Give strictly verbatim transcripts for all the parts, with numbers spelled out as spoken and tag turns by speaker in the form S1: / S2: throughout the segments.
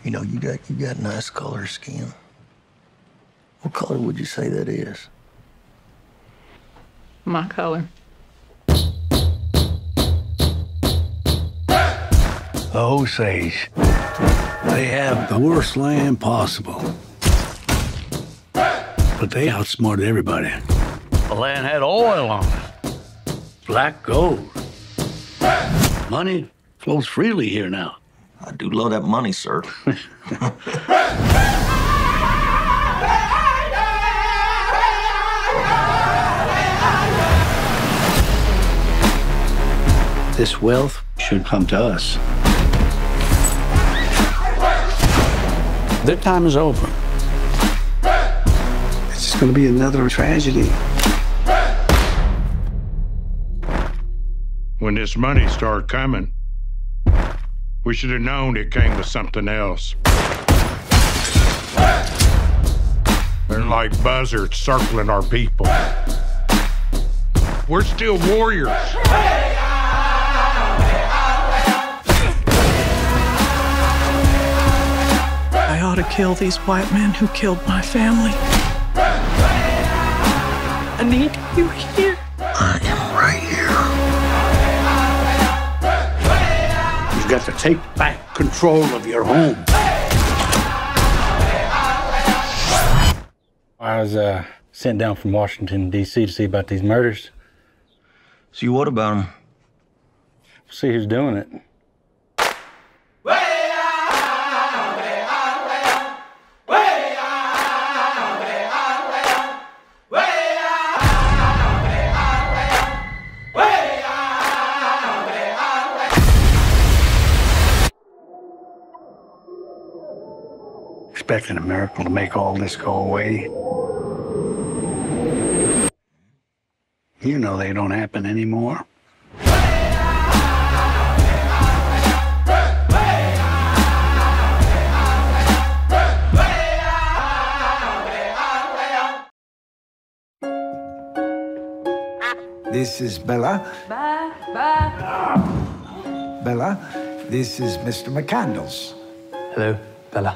S1: You know, you got you got nice color skin. What color would you say that is?
S2: My color.
S3: The Osage. They have the worst land possible. But they outsmarted everybody. The land had oil on it. Black gold. Money flows freely here now.
S1: I do love that money, sir.
S3: This wealth should come to us. Their time is over. It's just going to be another tragedy.
S4: When this money started coming, we should have known it came with something else. They're like buzzards circling our people. We're still warriors.
S5: I ought to kill these white men who killed my family. I need you here.
S1: I am right here.
S3: You've got to take back control of your home.
S6: I was uh, sent down from Washington, D C to see about these murders.
S1: See, what about them?
S6: See who's doing it.
S3: Expecting a miracle to make all this go away. You know they don't happen anymore.
S7: This is Bella.
S2: Bye, bye.
S7: Bella, this is Mister McCandles.
S6: Hello, Bella.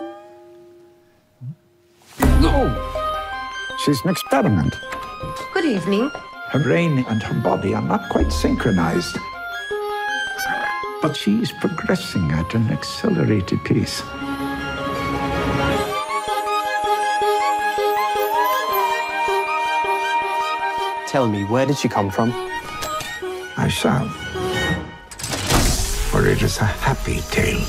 S7: Oh, she's an experiment.
S8: Good evening.
S7: Her brain and her body are not quite synchronized. But she's progressing at an accelerated pace.
S9: Tell me, where did she come from?
S7: I shall. For it is a happy tale.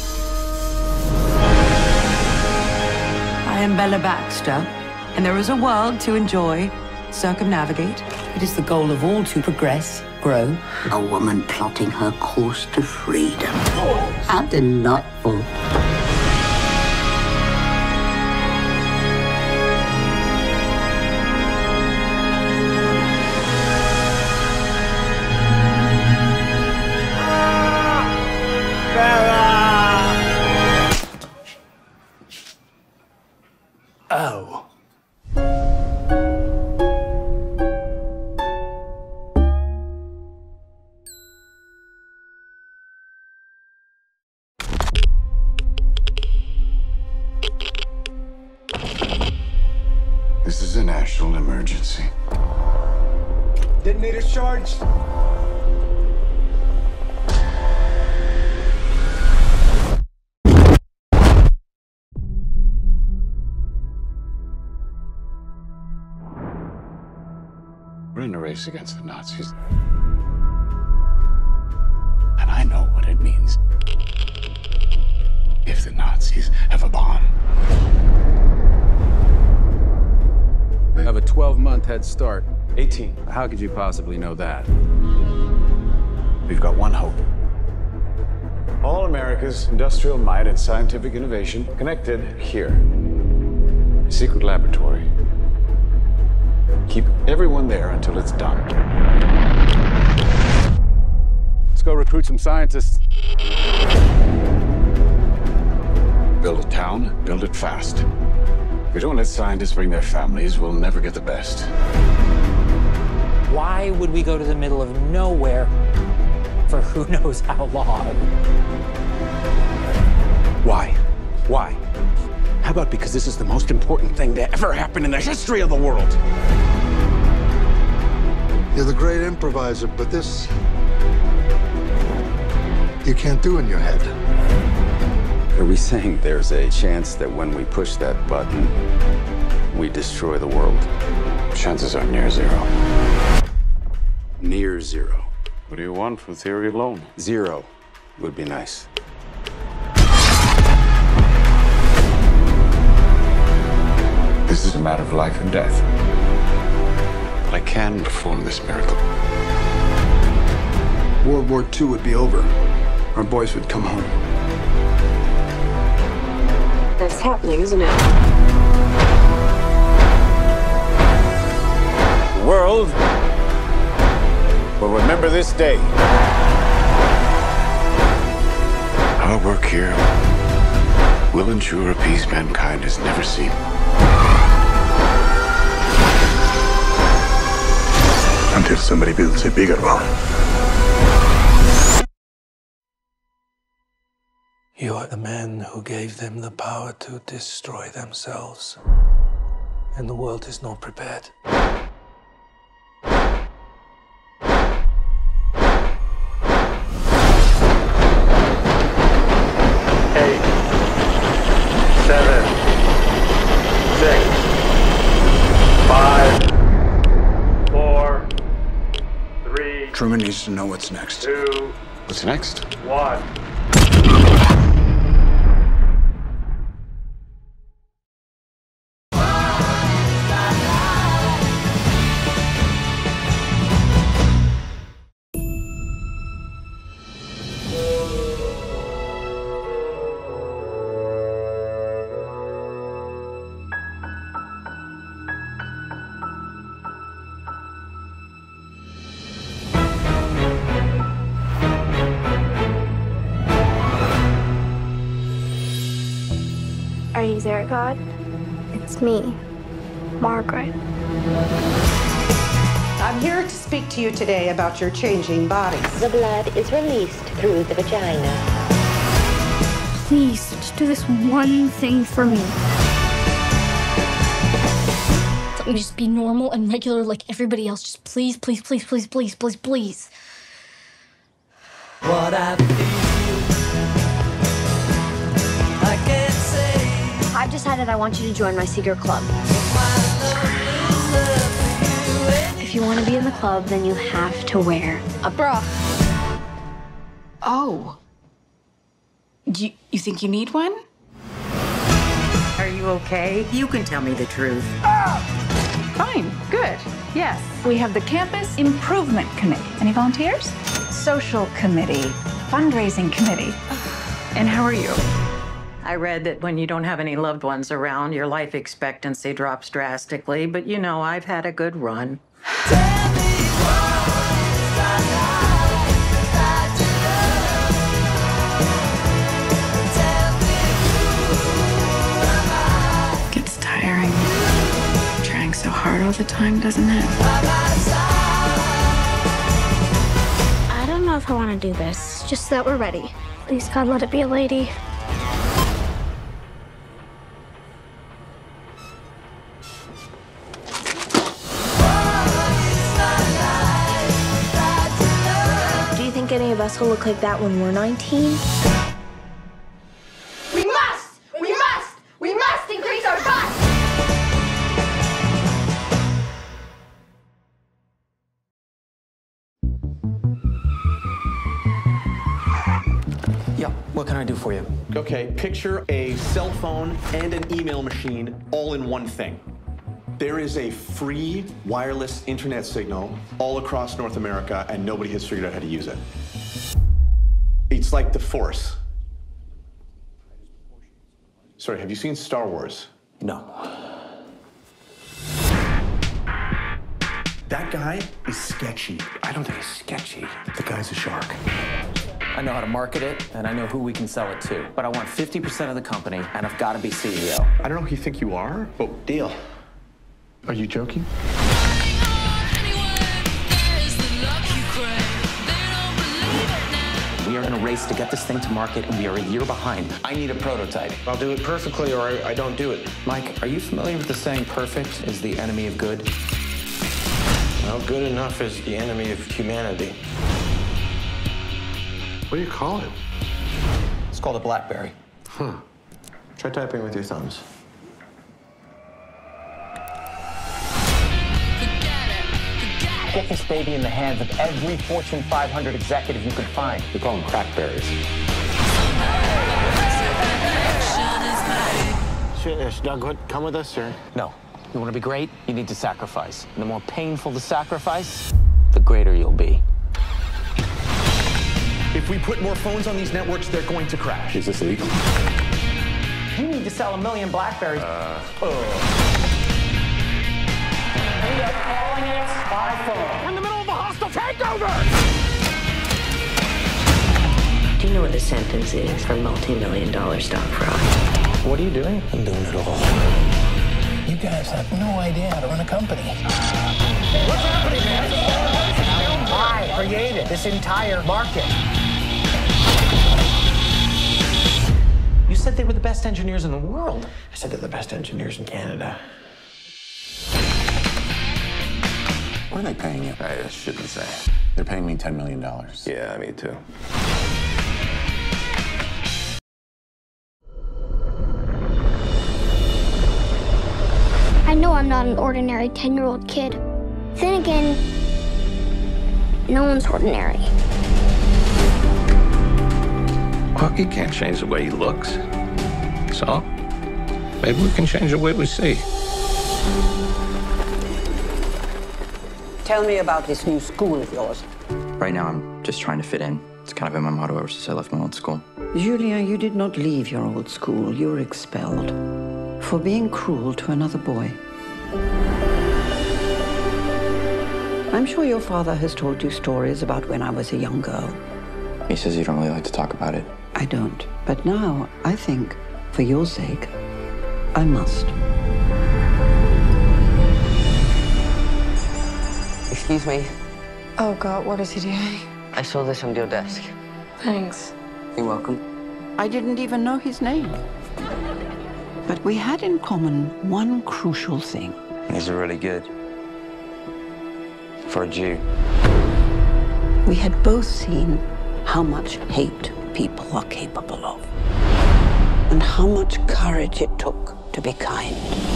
S8: I am Bella Baxter, and there is a world to enjoy, circumnavigate. It is the goal of all to progress, grow.
S10: A woman plotting her course to freedom. How delightful.
S3: Oh.
S11: This is a national emergency.
S7: Detonator charged.
S11: We're in a race against the Nazis. And I know what it means if the Nazis have a bomb.
S12: We have a twelve-month head start.
S9: eighteen.
S12: How could you possibly know that?
S11: We've got one hope. All America's industrial might and scientific innovation connected here. A secret laboratory. Keep everyone there until it's done.
S12: Let's go recruit some scientists.
S11: Build a town, build it fast. If we don't let scientists bring their families, we'll never get the best.
S13: Why would we go to the middle of nowhere for who knows how long?
S9: Why?
S14: Why? How about because this is the most important thing to ever happen in the history of the world?
S15: You're the great improviser, but this you can't do in your head.
S11: Are we saying there's a chance that when we push that button, we destroy the world? Chances are near zero. Near zero. What do you want from theory alone? Zero would be nice. This is a matter of life and death. But I can perform this miracle.
S16: World War Two would be over. Our boys would come home.
S8: That's happening, isn't it?
S11: The world will remember this day. Our work here will ensure a peace mankind has never seen.
S15: Until somebody builds a bigger one.
S17: You are the man who gave them the power to destroy themselves. And the world is not prepared.
S18: Eight, seven, six, five, four, three.
S16: Truman needs to know what's next.
S18: Two.
S11: What's next?
S18: One.
S19: Are you there, God? It's me, Margaret.
S20: I'm here to speak to you today about your changing bodies.
S21: The blood is released through the vagina.
S19: Please, just do this one thing for me. Let me just be normal and regular like everybody else. Just please, please, please, please, please, please, please.
S22: What I feel, I can't say.
S19: I've decided I want you to join my secret club. If you want to be in the club, then you have to wear a bra.
S2: Oh. Do you, you think you need one?
S20: Are you okay? You can tell me the truth.
S2: Fine. Good. Yes. We have the Campus Improvement Committee. Any volunteers? Social Committee. Fundraising Committee. And how are you?
S20: I read that when you don't have any loved ones around, your life expectancy drops drastically, but you know, I've had a good run.
S2: Gets tiring. Trying so hard all the time, doesn't it?
S19: I don't know if I want to do this. Just that we're ready. Please, God, let it be a lady. Do you think any of us will look like that when we're nineteen?
S22: We must! We must! We must increase our bust!
S9: Yeah, what can I do for you?
S23: Okay, picture a cell phone and an email machine all in one thing. There is a free wireless internet signal all across North America, and nobody has figured out how to use it. It's like the Force. Sorry, have you seen Star Wars?
S9: No.
S23: That guy is sketchy. I don't think he's sketchy. The guy's a shark.
S13: I know how to market it, and I know who we can sell it to. But I want fifty percent of the company, and I've got to be C E O.
S23: I don't know who you think you are, but deal. Are you joking? We
S13: We are in a race to get this thing to market, and we are a year behind. I need a prototype.
S1: I'll do it perfectly, or I, I don't do it.
S13: Mike, are you familiar with the saying, perfect is the enemy of good?
S1: Well, good enough is the enemy of humanity.
S11: What do you call it?
S13: It's called a BlackBerry.
S11: Huh.
S23: Try typing with your thumbs.
S13: Get this baby in the hands of every Fortune five hundred executive you could find.
S11: We call them crackberries.
S1: Should, should Doug come with us, or?
S13: No. You want to be great, you need to sacrifice. And the more painful the sacrifice, the greater you'll be.
S23: If we put more phones on these networks, they're going to crash.
S11: Is this legal?
S13: You need to sell a million BlackBerries.
S11: Uh.
S13: Oh. We are calling it spy phone.
S14: We're in the middle of a hostile takeover!
S21: Do you know what the sentence is for multi-million dollar stock fraud?
S13: What are you doing?
S1: I'm doing it all. You guys have no idea how to run a company.
S14: What's happening, man?
S1: I created this entire market.
S13: You said they were the best engineers in the world.
S1: I said they're the best engineers in Canada.
S23: What are they paying you?
S11: I shouldn't say. They're paying me ten million dollars.
S23: Yeah, me too.
S19: I know I'm not an ordinary ten-year-old kid. Then again, no one's ordinary.
S1: Well, you can't change the way he looks. So, maybe we can change the way we see.
S8: Tell me about this new school of yours.
S4: Right now, I'm just trying to fit in. It's kind of been my motto ever since I left my old school.
S8: Julien, you did not leave your old school. You were expelled for being cruel to another boy. I'm sure your father has told you stories about when I was a young girl.
S4: He says you don't really like to talk about it.
S8: I don't. But now, I think, for your sake, I must.
S5: Excuse me.
S8: Oh, God, what is he doing?
S5: I saw this on your desk.
S8: Thanks.
S5: You're welcome.
S8: I didn't even know his name. But we had in common one crucial thing.
S4: These are really good. For a Jew.
S8: We had both seen how much hate people are capable of. And how much courage it took to be kind.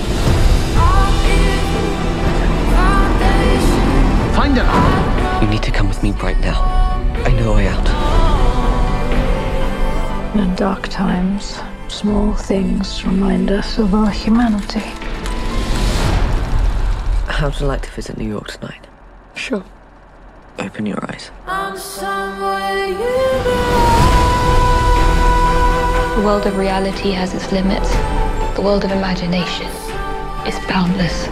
S5: Find him! You need to come with me right now. I know a way out.
S2: In dark times, small things remind us of our humanity.
S5: How would you like to visit New York tonight?
S2: Sure.
S5: Open your eyes.
S24: The world of reality has its limits. The world of imagination is boundless.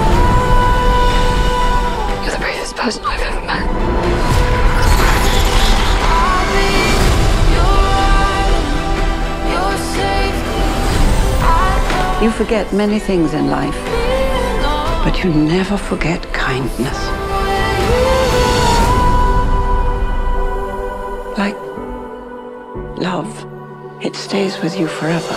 S24: You're the bravest person I've ever met.
S8: You forget many things in life, but you never forget kindness. Like love, it stays with you forever.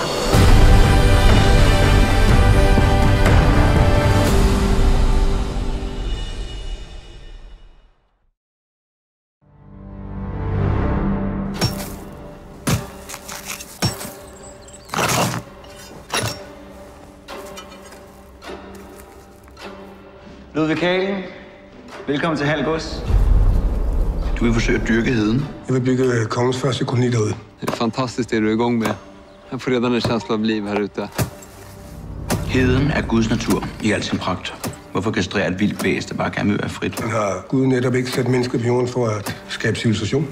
S25: Ludvig Kalen, velkommen til Halgås.
S15: Du vil forsøge at dyrke heden.
S16: Jeg vil bygge kongens første koloni derude.
S26: Det är fantastiskt det du är igång med. Jag får redan en känsla av liv här ute.
S15: Heden er Guds natur i al sin pragt. Hvorfor kastrere et vildt væs, der bare gerne vil være frit?
S16: Men har Gud netop ikke sat mennesket på jorden for at skabe civilisation?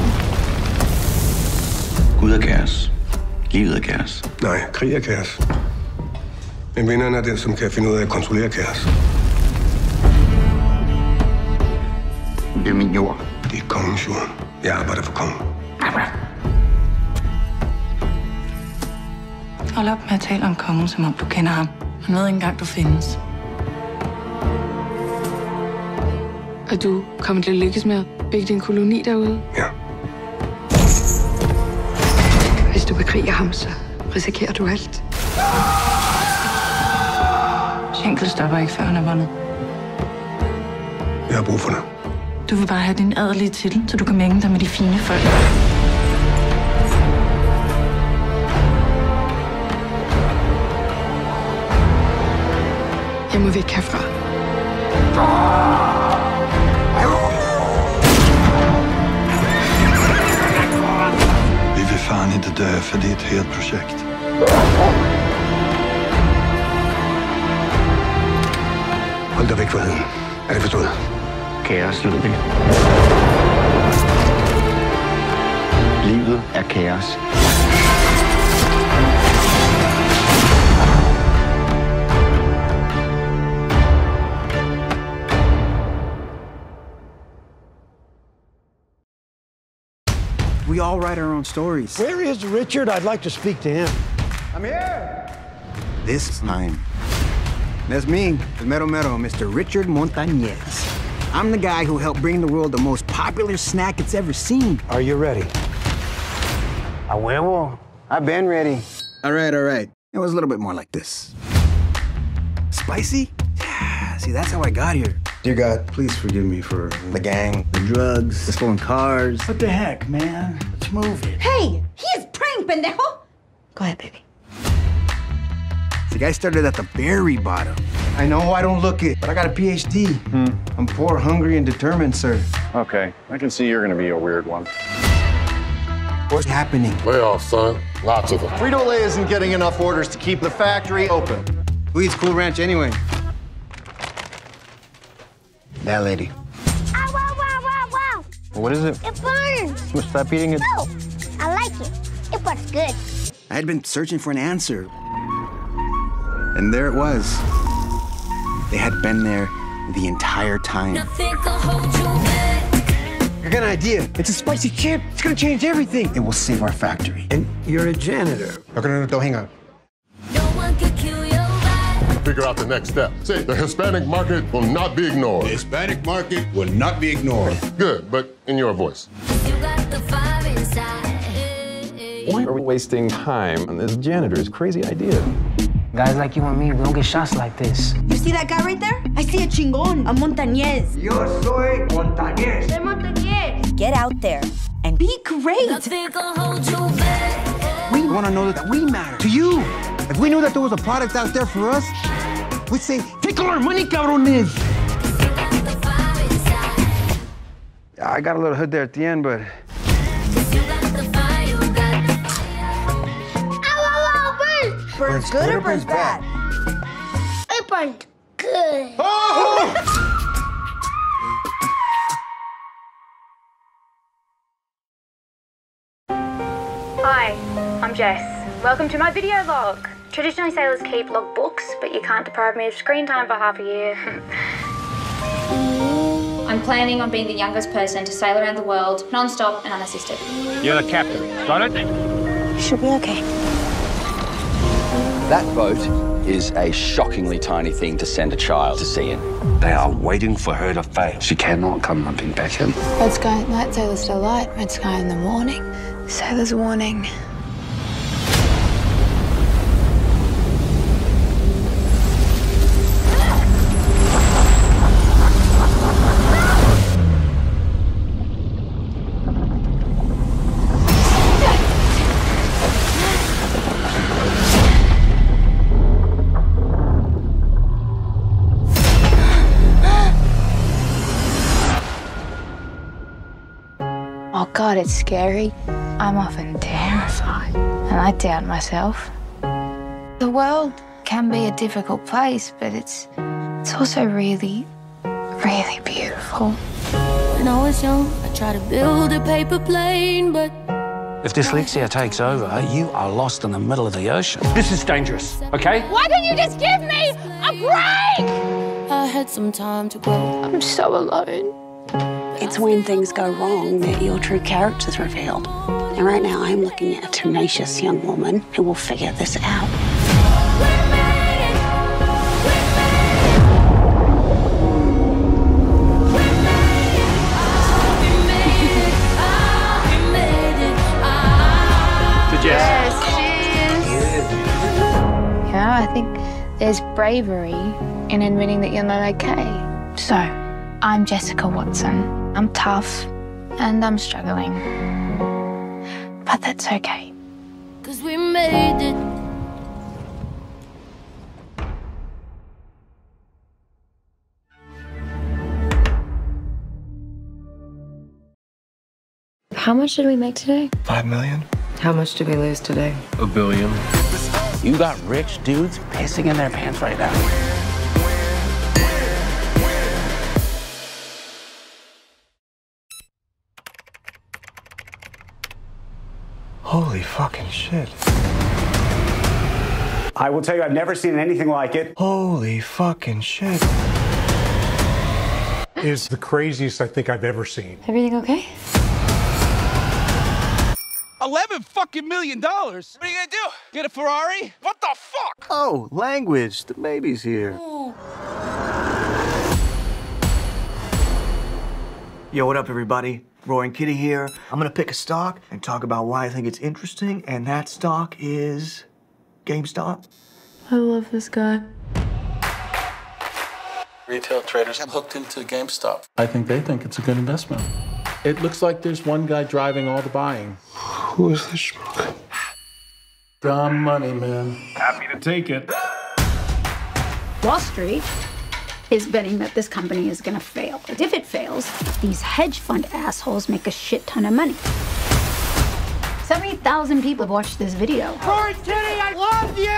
S15: Gud er kaos. Livet er kaos.
S16: Nej, krig er kaos. Men vinderen er den, som kan finde ud af at kontrollere kaos.
S15: Det er min jord.
S16: Det er kongens jord. Jeg arbejder for kongen.
S8: Hold op med at tale om kongen, som om du kender ham. Han ved ikke engang, du findes.
S27: Og du kommer til at lykkes med at bygge din koloni derude?
S16: Ja.
S24: du bekriger ham, så risikerer du alt.
S3: Schenkel stopper ikke, før han er vundet.
S16: Jeg har brug for dig.
S3: Du vil bare have din adelige titel, så du kan mænge dig med de fine folk.
S24: Jeg må væk herfra.
S6: Vi vil fan inte dö för det är ett helt projekt.
S16: Hold dig væk fra heden. Er det forstået?
S6: Kaos, Ludvig. Livet er kaos.
S7: We all write our own stories.
S14: Where is Richard? I'd like to speak to him.
S7: I'm here. This time. That's me, the Mero Mero, Mister Richard Montañez. I'm the guy who helped bring the world the most popular snack it's ever seen.
S14: Are you ready?
S7: A huevo. I've been ready. All right, all right. It was a little bit more like this. Spicy? Yeah, see, that's how I got here. Dear God, please forgive me for the gang, the drugs, the stolen cars.
S14: What the heck, man? Let's move it.
S22: Hey, he is praying, pendejo. Go ahead, baby.
S7: The guy started at the very bottom. I know I don't look it, but I got a P H D. Hmm. I'm poor, hungry, and determined, sir.
S11: Okay, I can see you're gonna be a weird one.
S7: What's happening?
S10: Layoffs, son. Lots of them.
S7: Frito-Lay isn't getting enough orders to keep the factory open. Who eats Cool Ranch anyway? That lady.
S19: Ow, wow, wow, wow, wow.
S7: What is it?
S19: It burns.
S7: Well, stop eating it.
S19: No, I like it. It burns good.
S7: I had been searching for an answer. And there it was. They had been there the entire time.
S19: Nothing can hold you back.
S7: I got an idea. It's a spicy chip. It's gonna change everything. It will save our factory.
S14: And you're a janitor.
S7: Okay, no, no, no, hang on.
S19: No one can kill your vibe.
S10: Figure out the next step. Say, the Hispanic market will not be ignored.
S12: The Hispanic market will not be ignored.
S10: Good, but in your voice.
S19: You got the fire inside.
S17: Why are we wasting time on this janitor's crazy idea?
S27: Guys like you and me, we don't get shots like this.
S22: You see that guy right there? I see a chingon, a Montañez.
S7: Yo soy Montañez.
S22: Soy Montañez. Get out there and be great.
S19: Nothing can hold you back.
S7: We want to know that we matter to you. If we knew that there was a product out there for us, we'd say, take all our money, cabrones. I got a little hood there at the end, but...
S22: Burns good or burns bad?
S19: It burned good.
S7: Oh!
S28: Hi, I'm Jess. Welcome to my video log. Traditionally, sailors keep log books, but you can't deprive me of screen time for half a year. I'm planning on being the youngest person to sail around the world, non-stop and unassisted.
S18: You're the captain. Got it?
S22: You should be okay.
S29: That boat is a shockingly tiny thing to send a child to sea in. They are waiting for her to fail. She cannot come lumping back in.
S24: Red sky at night, sailors still light. Red sky in the morning, sailors warning. Oh God, it's scary. I'm often terrified, and I doubt myself. The world can be a difficult place, but it's it's also really, really beautiful.
S19: When I was young, I tried to build a paper plane, but
S30: if dyslexia takes over, you are lost in the middle of the ocean.
S18: This is dangerous, okay?
S19: why don't you just give me a break? I had some time to grow.
S24: I'm so alone.
S8: It's when things go wrong that your true character's revealed. And right now, I'm looking at a tenacious young woman who will figure this out.
S18: To Jess.
S24: I think there's bravery in admitting that you're not okay. So, I'm Jessica Watson. I'm tough, and I'm struggling. But that's okay.
S22: 'Cause we made it.
S1: How much did we make today?
S2: Five million.
S1: How much did we lose today?
S26: A billion.
S30: You got rich dudes pissing in their pants right now.
S2: Holy fucking shit.
S11: I will tell you, I've never seen anything like it.
S2: Holy fucking shit.
S4: Is the craziest I think I've ever seen.
S1: Everything okay?
S5: Eleven fucking million dollars? What are you gonna do? Get a Ferrari? What the fuck?
S7: Oh, language. The baby's here.
S5: Ooh.
S7: Yo, what up, everybody? Roaring Kitty here. I'm gonna pick a stock and talk about why I think it's interesting, and that stock is GameStop.
S1: I love this guy.
S9: Retail traders have hooked into GameStop.
S13: I think they think it's a good investment. It looks like there's one guy driving all the buying.
S16: Who is this schmuck?
S13: Dumb money, man.
S20: Happy to take it.
S21: Wall Street is betting that this company is gonna fail. And if it fails, these hedge fund assholes make a shit ton of money. seventy thousand people have watched this video.
S22: Rory Kitty, I love you!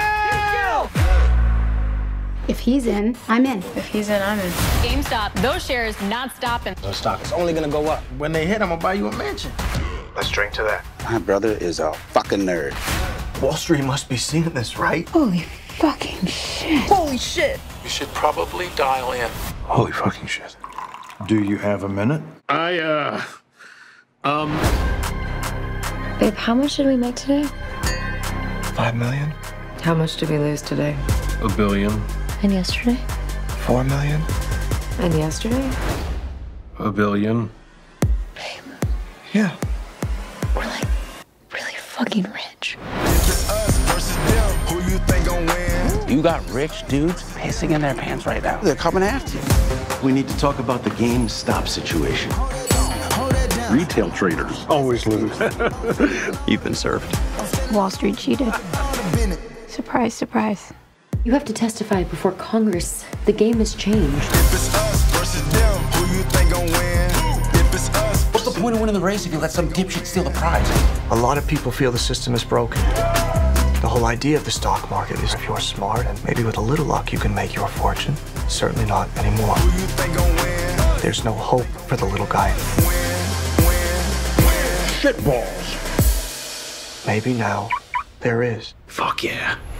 S21: If he's in, I'm in.
S1: If he's in, I'm in.
S23: GameStop, those shares not stopping.
S9: The stock is only gonna go up. When they hit, I'm gonna buy you a mansion.
S7: Let's drink to that.
S29: My brother is a fucking nerd.
S7: Wall Street must be seeing this, right?
S21: Holy fucking shit.
S23: Holy shit.
S9: You should probably dial in.
S16: Holy fucking shit.
S6: Do you have a minute?
S13: I, uh, um...
S1: Babe, how much did we make today?
S2: Five million.
S1: How much did we lose today?
S26: A billion.
S1: And yesterday?
S2: Four million.
S1: And yesterday?
S26: A billion.
S1: Babe.
S2: Yeah.
S1: We're like really fucking rich.
S30: You got rich dudes pissing in their pants right now. They're coming after you.
S29: We need to talk about the GameStop situation.
S9: Retail traders
S13: always lose.
S29: You've been served.
S21: Wall Street cheated. Surprise, surprise.
S1: You have to testify before Congress. The game has changed.
S30: What's the point of winning the race if you let some dipshit steal the prize?
S7: A lot of people feel the system is broken. The whole idea of the stock market is if you're smart and maybe with a little luck you can make your fortune. Certainly not anymore. There's no hope for the little guy.
S13: Shitballs.
S7: Maybe now there is.
S30: Fuck yeah.